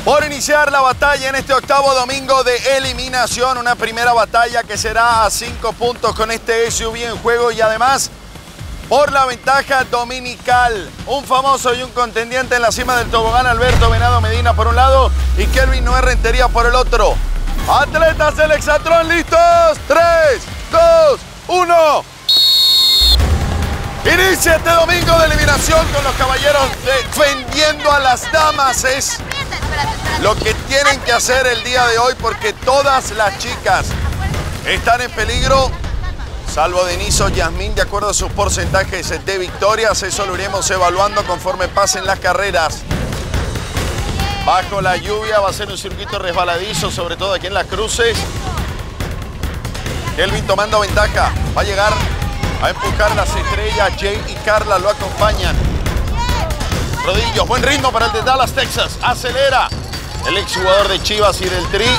por iniciar la batalla en este octavo domingo de eliminación. Una primera batalla que será a 5 puntos con este SUV en juego y además por la ventaja dominical. Un famoso y un contendiente en la cima del tobogán, Alberto Venado Medina por un lado y Kelvin Noé Rentería por el otro. Atletas del Exatlón, ¿listos? 3, 2, 1. Inicia este domingo de eliminación con los caballeros defendiendo a las damas. Es lo que tienen que hacer el día de hoy porque todas las chicas están en peligro, salvo Denise o Yasmín, de acuerdo a sus porcentajes de victorias. Eso lo iremos evaluando conforme pasen las carreras. Bajo la lluvia va a ser un circuito resbaladizo, sobre todo aquí en las cruces. Kelvin tomando ventaja. Va a llegar a empujar las estrellas. Jay y Carla lo acompañan. Rodillos, buen ritmo para el de Dallas, Texas. Acelera el exjugador de Chivas y del Tri.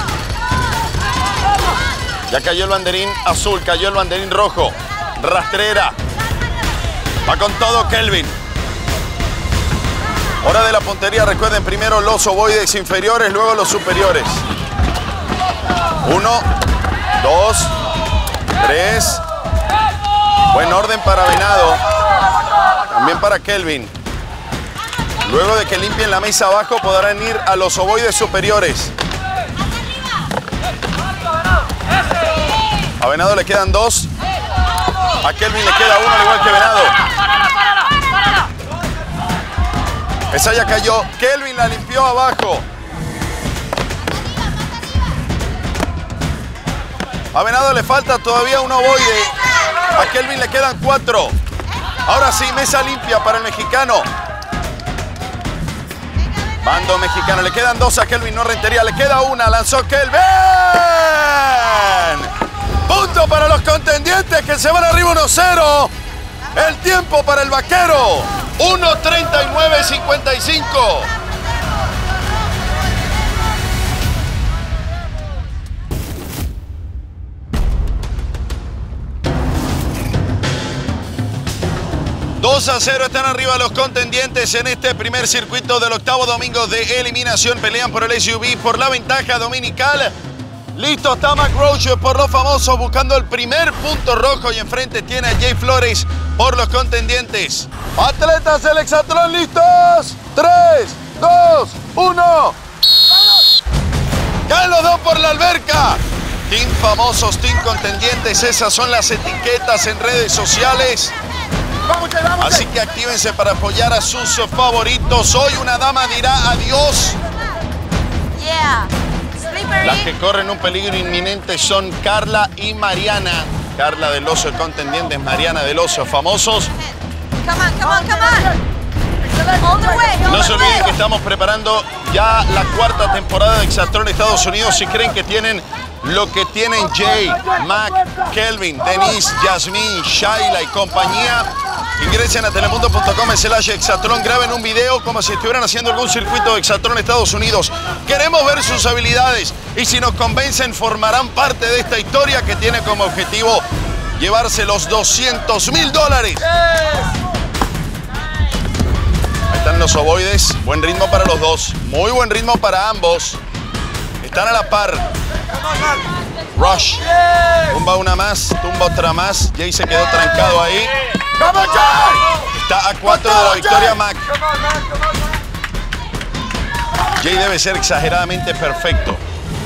Ya cayó el banderín azul, cayó el banderín rojo. Rastrera. Va con todo Kelvin. Hora de la puntería, recuerden, primero los ovoides inferiores, luego los superiores. 1, 2, 3. Buen orden para Venado. También para Kelvin. Luego de que limpien la mesa abajo, podrán ir a los ovoides superiores. A Venado le quedan 2. A Kelvin le queda 1, al igual que Venado. Esa ya cayó. Kelvin la limpió abajo. A Venado le falta todavía un ovoide. A Kelvin le quedan 4. Ahora sí, mesa limpia para el mexicano. Bando mexicano. Le quedan 2 a Kelvin Noé Rentería. Le queda 1. Lanzó Kelvin. Punto para los contendientes que se van arriba 1-0. El tiempo para el vaquero. 1:39.55. ...2-0 están arriba los contendientes en este primer circuito del octavo domingo de eliminación. Pelean por el SUV, por la ventaja dominical. Listo está McRoach por los famosos buscando el primer punto rojo y enfrente tiene a Jay Flores por los contendientes. Atletas del Exatlón, ¿listos? 3, 2, 1. Caen los dos por la alberca. Team famosos, team contendientes, esas son las etiquetas en redes sociales. Así que actívense para apoyar a sus favoritos. Hoy una dama dirá adiós. Las que corren un peligro inminente son Carla y Mariana. Carla del Oso contendientes, Mariana del Oso famosos. No se olviden que estamos preparando ya la 4ª temporada de Exatlón Estados Unidos. Si creen que tienen lo que tienen Jay, Mac, Kelvin, Denise, Yasmín, Shaila y compañía, ingresen a telemundo.com/Exatlón, graben un video como si estuvieran haciendo algún circuito de Exatlón Estados Unidos. Queremos ver sus habilidades y si nos convencen formarán parte de esta historia que tiene como objetivo llevarse los $200,000. Ahí están los ovoides, buen ritmo para los dos, muy buen ritmo para ambos. Están a la par. Rush. Tumba una más, tumba otra más. Jay se quedó trancado ahí. Está a 4 de la victoria Mac. Jay debe ser exageradamente perfecto.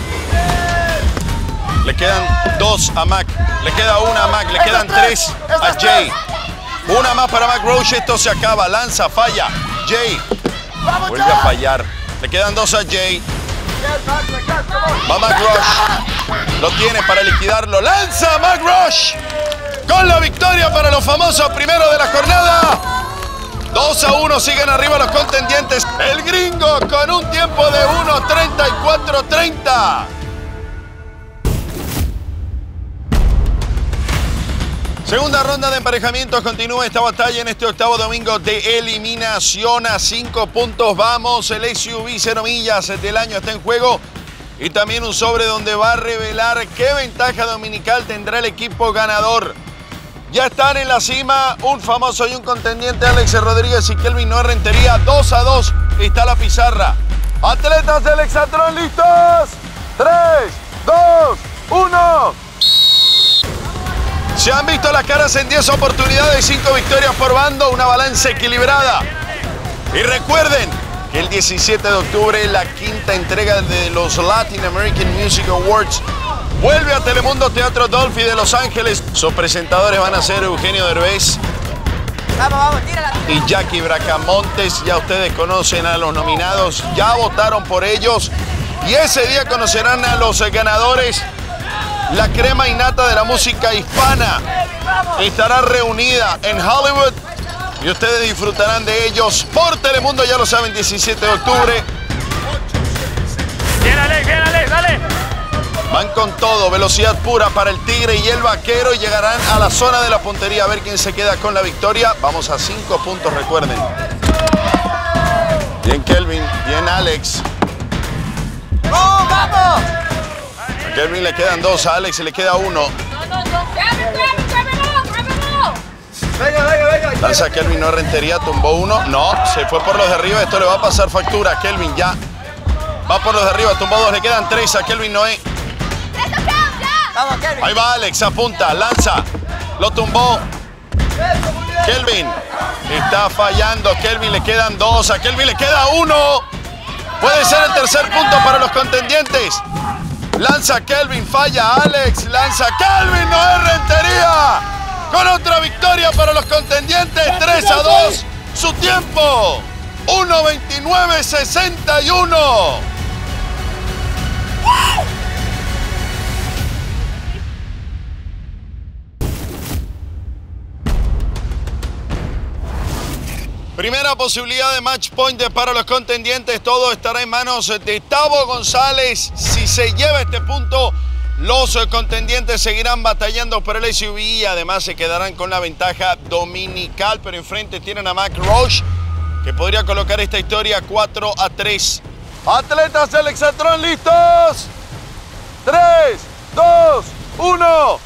Le quedan 2 a Mac. Le queda 1 a Mac. Le quedan 3 a Jay. Una más para McRoach. Esto se acaba. Lanza, falla. Jay vuelve a fallar. Le quedan 2 a Jay. Va McRoach. Lo tiene para liquidarlo. ¡Lanza McRoach! Con la victoria para los famosos primeros de la jornada. 2-1 siguen arriba los contendientes. El gringo con un tiempo de 1:34.30. Segunda ronda de emparejamientos. Continúa esta batalla en este octavo domingo de eliminación. A 5 puntos vamos. El SUV 0 millas del año está en juego. Y también un sobre donde va a revelar qué ventaja dominical tendrá el equipo ganador. Ya están en la cima un famoso y un contendiente, Alex Rodríguez y Kelvin Noé Rentería. 2-2 está la pizarra. Atletas del Hexatlón, ¿listos? 3, 2, 1. Se han visto las caras en 10 oportunidades, 5 victorias por bando, una balanza equilibrada. Y recuerden que el 17 de octubre la quinta entrega de los Latin American Music Awards vuelve a Telemundo Teatro Dolphy de Los Ángeles. Sus presentadores van a ser Eugenio Derbez y Jackie Bracamontes. Ya ustedes conocen a los nominados, ya votaron por ellos y ese día conocerán a los ganadores. La crema innata de la música hispana estará reunida en Hollywood y ustedes disfrutarán de ellos por Telemundo, ya lo saben, 17 de octubre. Bien, Alex, dale. Van con todo, velocidad pura para el Tigre y el Vaquero y llegarán a la zona de la puntería a ver quién se queda con la victoria. Vamos a 5 puntos, recuerden. Bien Kelvin, bien Alex. ¡Oh, vamos! A Kelvin le quedan 2, a Alex le queda 1. Venga. Lanza Kelvin, no rentería, tumbó 1. No, se fue por los de arriba, esto le va a pasar factura a Kelvin ya. Va por los de arriba, tumbó 2, le quedan 3 a Kelvin Noé. Vamos, Kelvin. Ahí va Alex, apunta, lanza, lo tumbó. Kelvin está fallando, Kelvin le quedan 2, a Kelvin le queda 1. Puede ser el tercer punto para los contendientes. Lanza Kelvin, falla Alex, lanza Kelvin, no es rentería. Con otra victoria para los contendientes, 3-2. Su tiempo, 1:29.61. Primera posibilidad de match point para los contendientes. Todo estará en manos de Tavo González. Si se lleva este punto, los contendientes seguirán batallando por el SUV y además se quedarán con la ventaja dominical. Pero enfrente tienen a Mac Roche, que podría colocar esta historia 4-3. Atletas del Hexatlón, ¿listos? 3, 2, 1.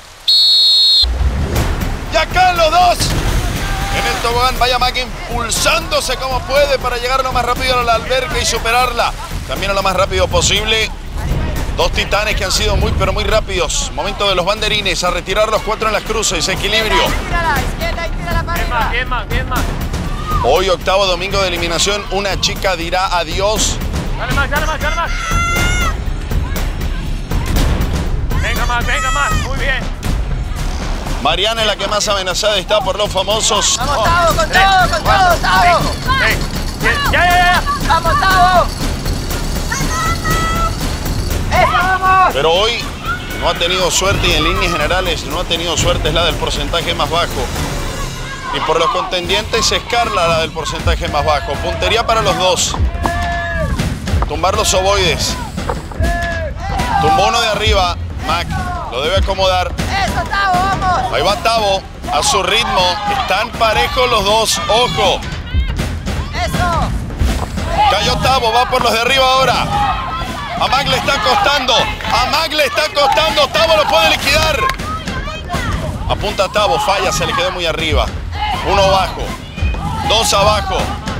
Y acá los dos. En el tobogán, vaya Mac impulsándose como puede para llegar lo más rápido a la alberca y superarla. También a lo más rápido posible. Dos titanes que han sido muy, pero muy rápidos. Momento de los banderines, a retirar los 4 en las cruces. Equilibrio. Tírala, izquierda y tírala para arriba. Bien, Mac. Hoy, octavo domingo de eliminación, una chica dirá adiós. Dale, Mac. Venga, Mac. Muy bien. Mariana es la que más amenazada está por los famosos. Vamos, Tavo, con todo, Tavo. Ya. Vamos, Tavo. ¡Vamos! Pero hoy no ha tenido suerte y en líneas generales no ha tenido suerte, es la del porcentaje más bajo. Y por los contendientes es Carla la del porcentaje más bajo. Puntería para los dos. Tumbar los ovoides. Tumbó uno de arriba, Mac. Lo debe acomodar. Eso, Tavo, vamos. Ahí va Tavo, a su ritmo. Están parejos los dos, ojo. Eso. Cayó Tavo, va por los de arriba ahora. A Mac le está costando, Tavo lo puede liquidar. Apunta a Tavo, falla, se le quedó muy arriba. 1 abajo, 2 abajo.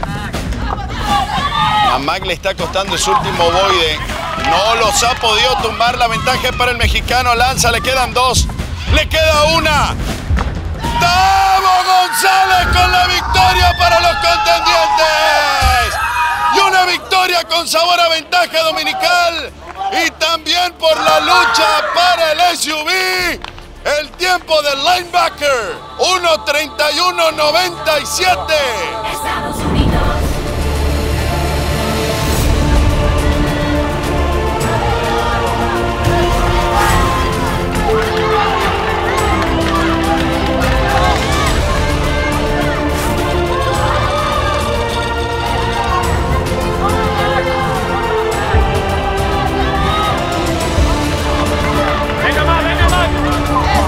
A Mac le está costando su último ovoide. No los ha podido tumbar, la ventaja es para el mexicano. Lanza, le quedan 2, le queda 1. Tavo González con la victoria para los contendientes. Y una victoria con sabor a ventaja dominical. Y también por la lucha para el SUV. El tiempo del linebacker, 1:31.97. Estados Unidos.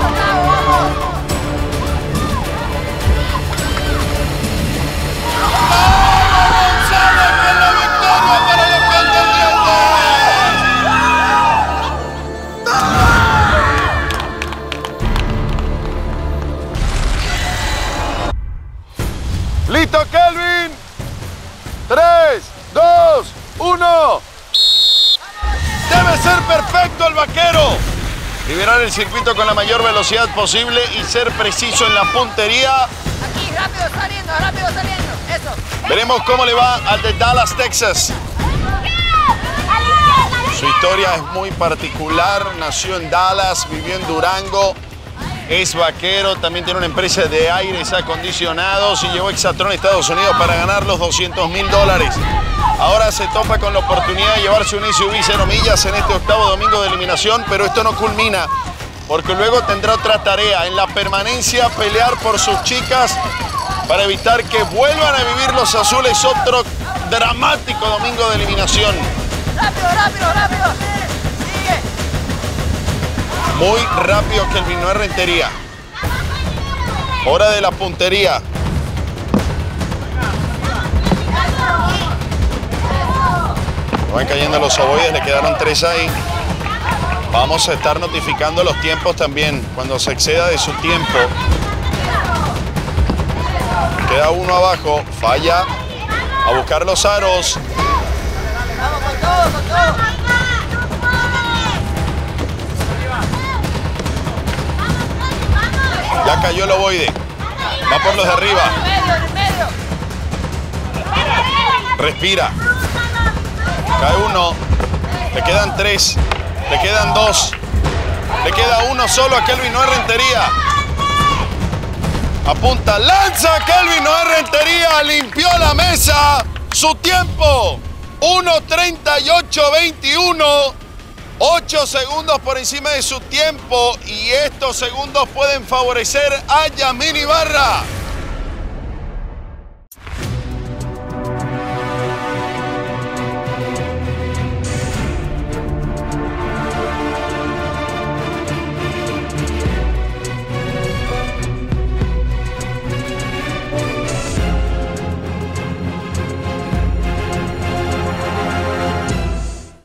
Eso, Tavo, vamos. 1. Debe ser perfecto el vaquero. Liberar el circuito con la mayor velocidad posible y ser preciso en la puntería. Aquí, rápido saliendo, eso. Veremos cómo le va al de Dallas, Texas. Su historia es muy particular. Nació en Dallas, vivió en Durango. Es vaquero, también tiene una empresa de aires acondicionados y llegó a Exatron, Estados Unidos, para ganar los $200.000. Ahora se topa con la oportunidad de llevarse un SUV 0 millas en este octavo domingo de eliminación, pero esto no culmina, porque luego tendrá otra tarea, en la permanencia, pelear por sus chicas para evitar que vuelvan a vivir los azules otro dramático domingo de eliminación. Rápido. Sigue. Muy rápido, Kelvin, no es rentería. Hora de la puntería. Van cayendo los ovoides, le quedaron 3 ahí. Vamos a estar notificando los tiempos también. Cuando se exceda de su tiempo. Queda uno abajo, falla. A buscar los aros. Vamos con todo. Ya cayó el ovoide. Va por los de arriba. En el medio. Respira. Cae uno. Le quedan 3. Le quedan 2. Le queda uno solo a Kelvin, no es rentería. Apunta, lanza Kelvin, no es rentería. Limpió la mesa. Su tiempo. 1:38.21. 8 segundos por encima de su tiempo. Y estos segundos pueden favorecer a Yasmín Ibarra.